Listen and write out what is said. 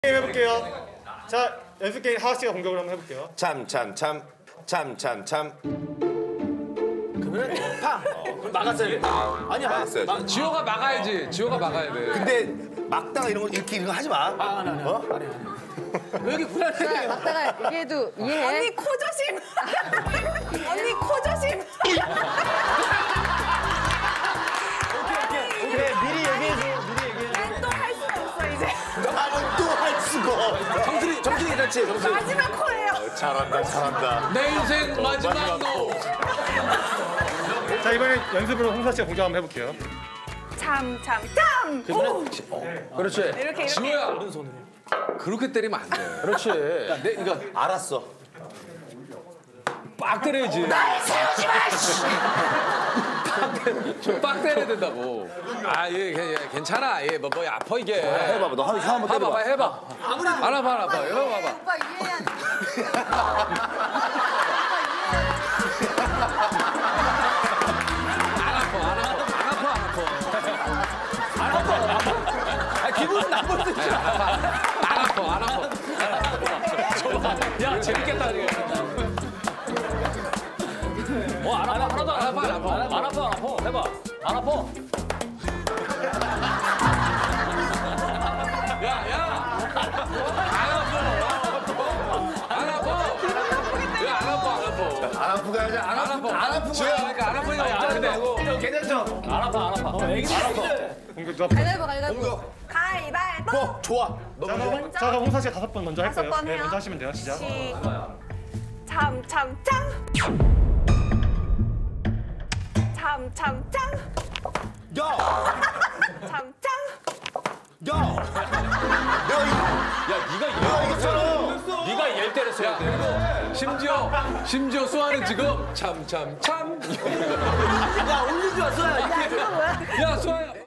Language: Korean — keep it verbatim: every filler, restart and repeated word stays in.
게임 해볼게요. 자, 연습 게임 하하 씨가 공격을 한번 해볼게요. 참 참 참 참 참 참. 그러면 팡. 어, 막았어야 돼. 아니야. 막았어요. 막, 지호가 막아야지. 지호가 막아야 돼. 근데 막다가 이런 거 이렇게 이런 거 하지 마. 아, 아니 아니. 어? 아니 아니. 왜 이렇게 불안해? 막다가 얘기해도 이해해. 언니 코 조심. 언니 코 조심. 그래, 미리 얘기해줘. 미리 얘기해줘. 난 또 할 수가 없어 이제. 나는 또 할 수가 없어. 정수리 정수리 괜찮지? 정수리. 마지막 코예요. 잘한다 잘한다. 내 인생 마지막 노. 자, 이번엔 연습으로 홍사 씨가 공격 한번 해볼게요. 참 참 참. 오. 그렇지. 이렇게 이렇게. 지호야. 오른손으로. 그렇게 때리면 안 돼. 그렇지. 야, 내 이거 알았어. 빡 때려야지. 날 세우지 마. 빡 때려야 된다고. 아, 예, 예, 괜찮아. 예, 뭐, 뭐 아파 이게. 해봐봐. 너 형 한번 봐봐, 때려봐. 해봐. 아무리 안 아파, 안 아파. 해봐, 오빠 이해해야 돼. 안 아파, 안 아파, 안 아파, 안 아파. 아, 기분 나쁠 수 있어. 안 아파, 안 아파. 야, 재밌겠다, 이게. 뭐 안 아파. 하나도 안 아파. 안 아파, 안 아파. 안 아파. 안 아파. 해봐. 안 아파. 야, 야. 안 아파. 안 아파. 야, 안 아파, 안 아파. 안 아프게 하자. 안 안 아프. 아파. 안 아픈 지호야, 거야. 그러니까 안 아프니까 안 못하는데. 아파. 괜찮죠? 안 아파. 안 아파. 어, 애기 안 아파. 공격 누가? 가위바위보 가위바위보. 가위바위보. 어 좋아. 너 자, 먼저. 그럼, 자, 그럼 홍사 씨가 다섯 번 먼저 할 다섯 거예요. 번 네, 해요? 먼저 하시면 돼요. 시작. 참 참 참. 참 참 참. 야. 참 참. 야. 내가 이 야, 네가 내가 이겼잖아. 네가 얘를 때렸어야 돼. 심지어 심지어 수아는 지금 참 참 참. 야, 올린 줄 알았어. 야, 수아야.